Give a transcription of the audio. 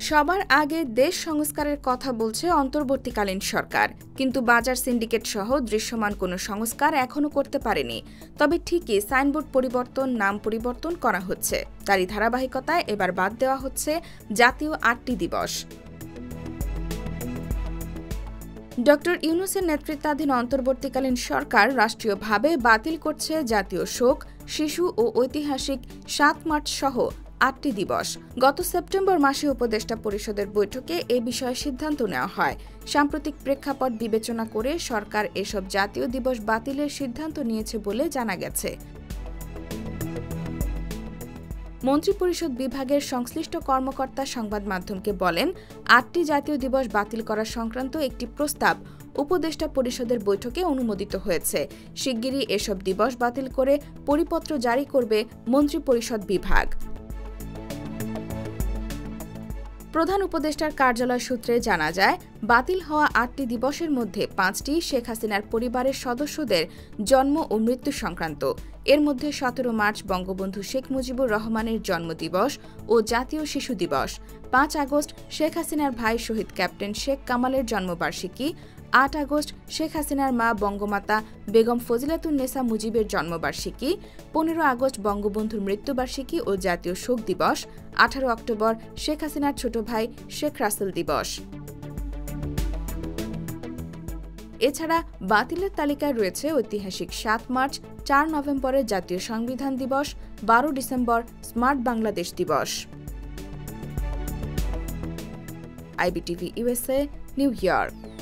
সবার আগে দেশ সংস্কারের কথা বলছে অন্তর্বর্তীকালীন সরকার, কিন্তু বাজার সিন্ডিকেট সহ দৃশ্যমান কোনো সংস্কার এখনও করতে পারেনি। তবে ঠিকই সাইনবোর্ড পরিবর্তন, নাম পরিবর্তন করা হচ্ছে। তারই ধারাবাহিকতায় এবার বাদ দেওয়া হচ্ছে জাতীয় 8টি দিবস। ড. ইউনূসের নেতৃত্বাধীন অন্তর্বর্তীকালীন সরকার রাষ্ট্রীয়ভাবে বাতিল করছে জাতীয় শোক, শিশু ও ঐতিহাসিক ৭ মার্চ সহ 8টি দিবস। গত সেপ্টেম্বর মাসে উপদেষ্টা পরিষদের বৈঠকে এ বিষয়ে সিদ্ধান্ত নেওয়া হয়। সাম্প্রতিক প্রেক্ষাপট বিবেচনা করে সরকার এসব জাতীয় দিবস বাতিলের সিদ্ধান্ত নিয়েছে বলে জানা গেছে। মন্ত্রিপরিষদ বিভাগের সংশ্লিষ্ট কর্মকর্তা সংবাদ মাধ্যমকে বলেন, 8টি জাতীয় দিবস বাতিল করা সংক্রান্ত একটি প্রস্তাব উপদেষ্টা পরিষদের বৈঠকে অনুমোদিত হয়েছে। শিগগিরই এসব দিবস বাতিল করে পরিপত্র জারি করবে মন্ত্রিপরিষদ বিভাগ। প্রধান উপদেষ্টার কার্যালয় সূত্রে জানা যায়, বাতিল হওয়া 8টি দিবসের মধ্যে 5টি শেখ হাসিনার পরিবারের সদস্যদের জন্ম ও মৃত্যু সংক্রান্ত। এর মধ্যে 17 মার্চ বঙ্গবন্ধু শেখ মুজিবুর রহমানের জন্মদিবস ও জাতীয় শিশু দিবস, 5 আগস্ট শেখ হাসিনার ভাই শহীদ ক্যাপ্টেন শেখ কামালের জন্মবার্ষিকী, 8 আগস্ট শেখ হাসিনার মা বঙ্গমাতা বেগম ফজিলাতুন্নেসা মুজিবের জন্মবার্ষিকী, 15 আগস্ট বঙ্গবন্ধুর মৃত্যুবার্ষিকী ও জাতীয় শোক দিবস, 18 অক্টোবর শেখ হাসিনার ছোট ভাই শেখ রাসেল দিবস। এছাড়া বাতিলের তালিকায় রয়েছে ঐতিহাসিক 7 মার্চ, 4 নভেম্বরের জাতীয় সংবিধান দিবস, 12 ডিসেম্বর স্মার্ট বাংলাদেশ দিবস। IBTV USA, New York.